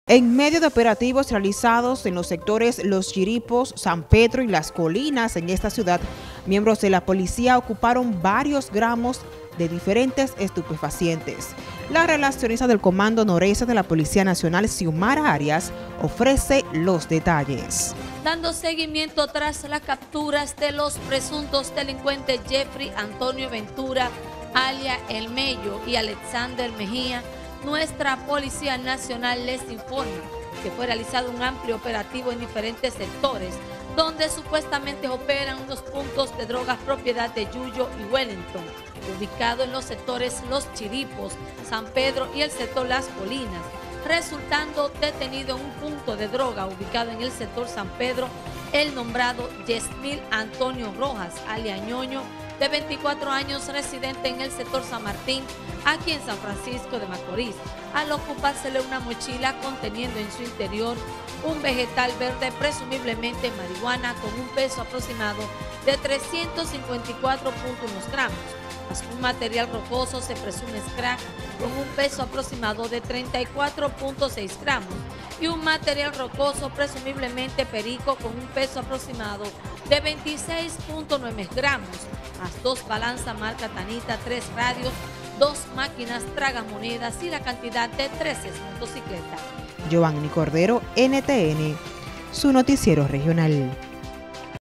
En medio de operativos realizados en los sectores Los Chiripos, San Pedro y Las Colinas en esta ciudad, miembros de la policía ocuparon varios gramos de diferentes estupefacientes. La relacionista del Comando Noreste de la Policía Nacional, Xiomara Arias, ofrece los detalles. Dando seguimiento tras las capturas de los presuntos delincuentes Jeffrey Antonio Ventura, alias El Mello, y Alexander Mejía, nuestra Policía Nacional les informa que fue realizado un amplio operativo en diferentes sectores donde supuestamente operan unos puntos de drogas propiedad de Yuyo y Wellington, ubicado en los sectores Los Chiripos, San Pedro y el sector Las Colinas, resultando detenido en un punto de droga ubicado en el sector San Pedro el nombrado Yesmil Antonio Rojas, alias Ñoño, de 24 años, residente en el sector San Martín, aquí en San Francisco de Macorís, al ocupársele una mochila conteniendo en su interior un vegetal verde, presumiblemente marihuana, con un peso aproximado de 354.1 gramos, más un material rocoso, se presume crack, con un peso aproximado de 34.6 gramos, y un material rocoso, presumiblemente perico, con un peso aproximado de 26.9 gramos, más 2 balanzas marca Tanita, 3 radios, 2 máquinas tragamonedas y la cantidad de 13 motocicletas. Giovanni Cordero, NTN, su noticiero regional.